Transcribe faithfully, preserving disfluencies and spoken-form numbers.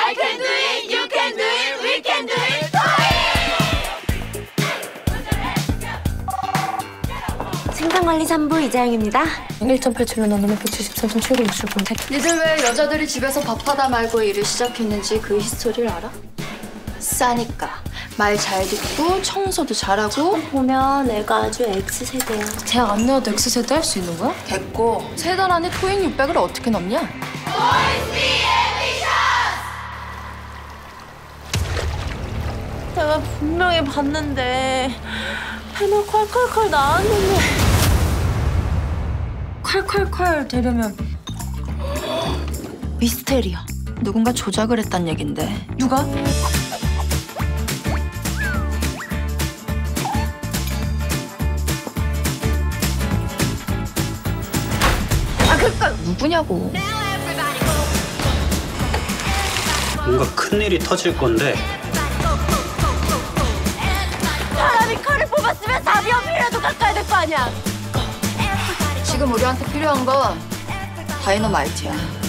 I can do it, you can do it, we can do it. 생산관리산부 이재영입니다. 일 점 팔칠로 나누면 백칠십삼 점 칠구육칠 분. 니들 왜 여자들이 집에서 밥하다 말고 일을 시작했는지 그 히스토리를 알아? 싸니까. 말 잘 듣고 청소도 잘하고. 보면 애가 아주 X세대야. 대학 안 나와도 X세대 할 수 있는 거야? 됐고. 세 달 안에 토익 육백을 어떻게 넘냐? 내가 분명히 봤는데 해마 콸콸콸 나왔는데 콸콸콸 되려면 미스테리야. 누군가 조작을 했단 얘긴데. 누가? 아 그니까 누구냐고. 뭔가 큰일이 터질 건데 사람이 칼을 뽑았으면 답이 없이라도 깎아야 될 거 아니야. 지금 우리한테 필요한 건 다이너마이트야.